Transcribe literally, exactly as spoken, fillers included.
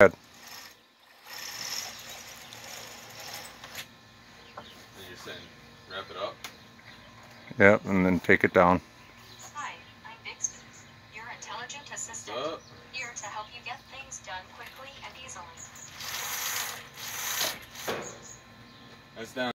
Ahead. And you're saying wrap it up? Yep, and then take it down. Hi, I'm Bixby, your intelligent assistant, here to help you get things done quickly and easily. That's down.